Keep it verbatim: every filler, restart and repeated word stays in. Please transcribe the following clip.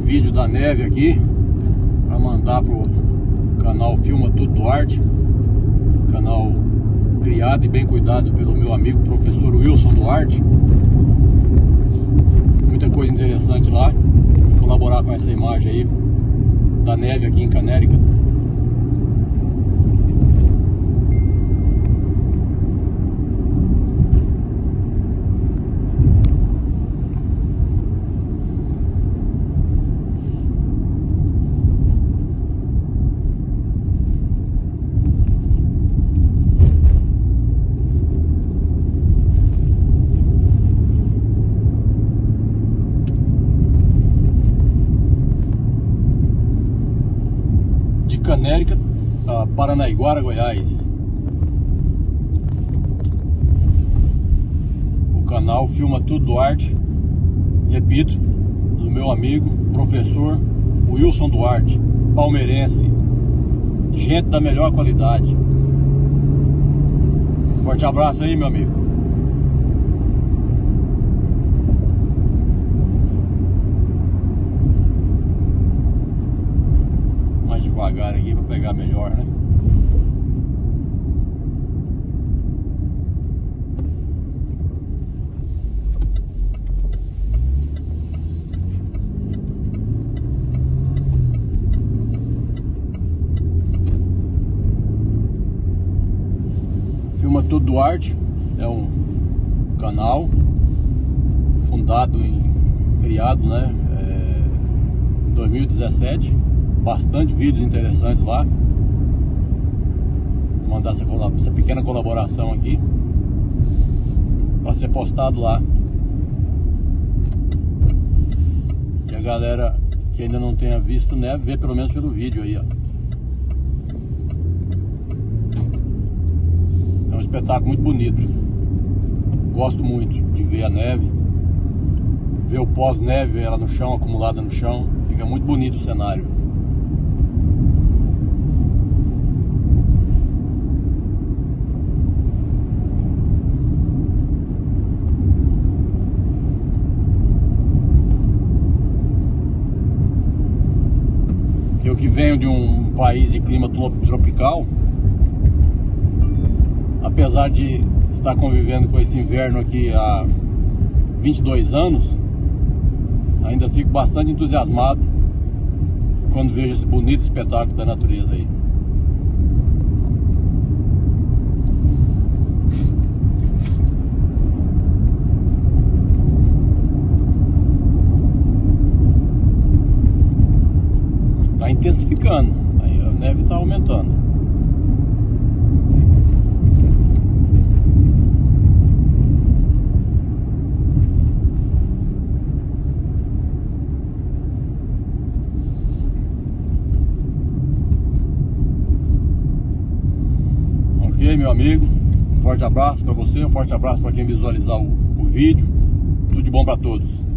vídeo da neve aqui para mandar pro canal Filma Tudo Duarte, canal criado e bem cuidado pelo meu amigo professor Wilson Duarte. Muita coisa interessante lá. Vou colaborar com essa imagem aí da neve aqui em Canérica. Canérica a Paranaiguara, Goiás. O canal Filma Tudo Duarte, repito, do meu amigo professor Wilson Duarte, palmeirense, gente da melhor qualidade. Forte abraço aí, meu amigo. Devagar aqui para pegar melhor, né? Filma Tudo Duarte é um canal fundado em criado, né? É, em dois mil e dezessete. Bastante vídeos interessantes lá. Vou mandar essa, essa pequena colaboração aqui para ser postado lá. E a galera que ainda não tenha visto neve, vê pelo menos pelo vídeo aí, ó. É um espetáculo muito bonito. Gosto muito de ver a neve, ver o pós-neve, ela no chão, acumulada no chão. Fica muito bonito o cenário. Eu que venho de um país de clima tropical, apesar de estar convivendo com esse inverno aqui há vinte e dois anos, ainda fico bastante entusiasmado quando vejo esse bonito espetáculo da natureza aí. Intensificando, aí a neve está aumentando. Ok, meu amigo, um forte abraço para você, um forte abraço para quem visualizar o, o vídeo. Tudo de bom para todos.